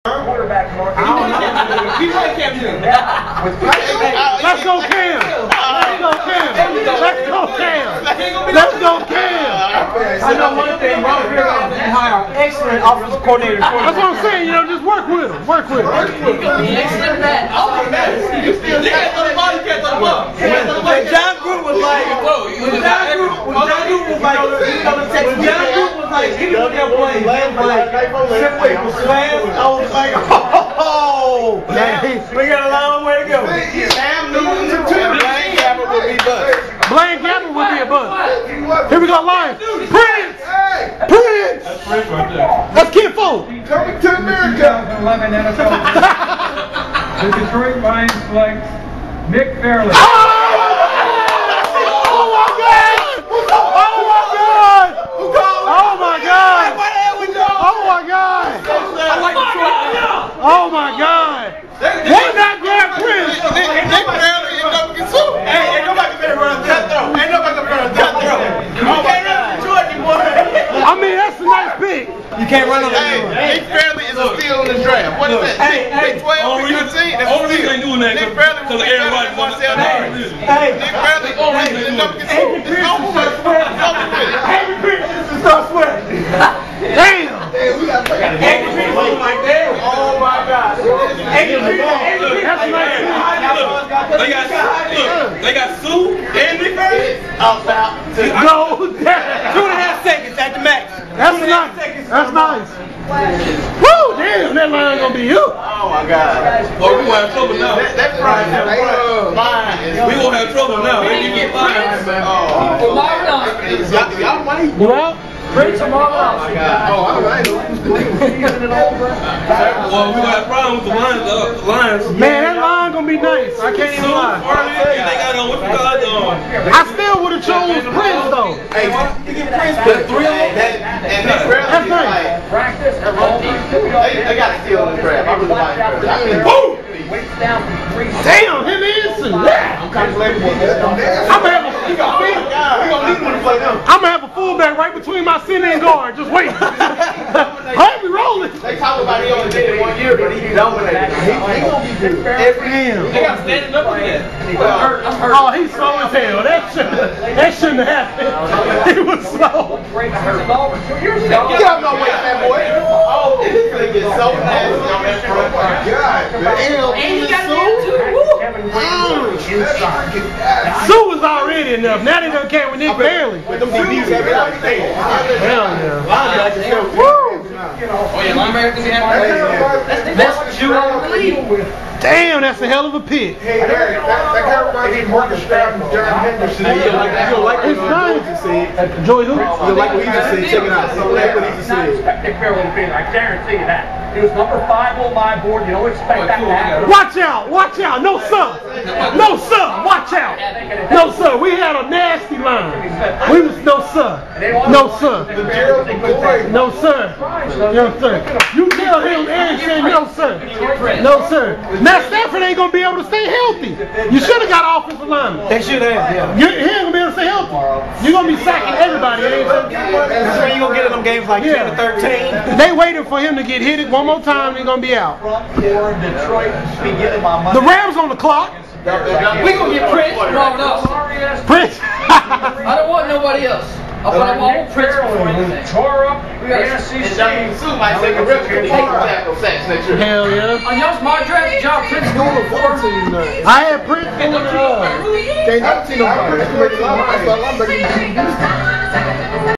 Quarterback mark. He's like Cam. Let's go Cam. Let's go Cam. Let's go Cam. Let's go Cam. I know one thing. Ron Rivera can hire an excellent offensive coordinator. That's what I'm saying. You know, just work with him. Work with him. Excellent man. You still can't throw the ball. You can't throw the ball. When John Gruden was like, when John Gruden was like, he was there playing, simply was fast. I was like, oh, we got a long way to go. Cam Newton and Blaine Gabbert would be bust. Blaine Gabbert would be a bust. Here we go, Lions. Prince! Prince! That's Prince right there. That's Kid Folk. Coming to America. 11 NFL. The Detroit Lions select Nick Fairley. Oh my God! Why not grab Prince? Nick Fairley and Dominican Sue. Hey, ain't nobody better run that throw. Ain't nobody better run that throw. You can't run Detroit anymore. I mean, that's a nice pick. You can't run on that. Hey, Nick Fairley is a steal in the draft. What is that? Big 12, Big 15? Only reason they doing that Nick Fairley will be better than Marcel Harris. Nick Fairley and Dominican Sue. It's over with. It's over with. Hey, Christensen start sweating. Damn! Oh my God! That's a nice pick. They got Sue and Nick Fairley. No, 2.5 seconds at the max. that's nice. That's nice. Woo! Damn, that line gonna be you. Oh my God. Oh, we gonna have trouble now. That prime is We gonna have trouble now. They can get fined. Y'all money. You out? Prince or Marvin. Oh my God. Oh, all right. Well, we gonna have problems with the Lions. Man, that line gonna be nice. I can't even lie. They got on what you call it on. I still would have chose Prince though. Hey, you get Prince, but three of them, and That's nice. Practice. they got to steal in the draft. I really like that. Boom! Weights down from 3. Damn, him Ensign. I'm kind of glad I'm gonna have a fullback right between my center and guard. Just wait. Hey, we rolling. They talk about he only did it 1 year, but he dominated. He gonna be good. Every Damn. They got standing up with that. Oh, he's slow as hell. That shouldn't have happened. He was slow. Get out my way, fat boy. Oh, this thing is so nasty on that front. Oh my God. And he got it too. Sue was already enough. Now they don't care with Nick Fairley. With them DBs, everything. Hell yeah. Woo! Oh yeah, linebacker can have That's what you want to believe. Damn, that's a hell of a pick. Hey, Harry, that guy reminds me of Marcus Stroud and John Henderson. You don't like It's what nice. said. Joey who? You don't like what he just said. Check it out. You don't like what he just said. Nick Fairley, I guarantee you that. He was number 5 on my board. You don't expect that to happen. Watch out, watch out. No, sir. No, sir. Watch out. No, sir. We had a nasty line. We was, no, sir. No, sir. No, sir. No, sir. You tell him and say no, sir. No, sir. Matt Stafford ain't going to be able to stay healthy. You should have got offensive lineman. They should have, yeah. He ain't going to be able to stay healthy. You're going to be sacking everybody. Ain't you? That's when you gonna get in them games like 10 to 13. They waiting for him to get hit it one more time. He's going to be out. Detroit be getting my money. The Rams on the clock. We gonna get Prince wrong enough. Prince. I don't want nobody else. I want Prince before anything. Tore up We got And Dominican Sue might take a rip and take a tackle sacks next year. Hell yeah. on y'all's mock draft, John Prince going before. I had Prince. Can't never see nobody. That's the linebacker.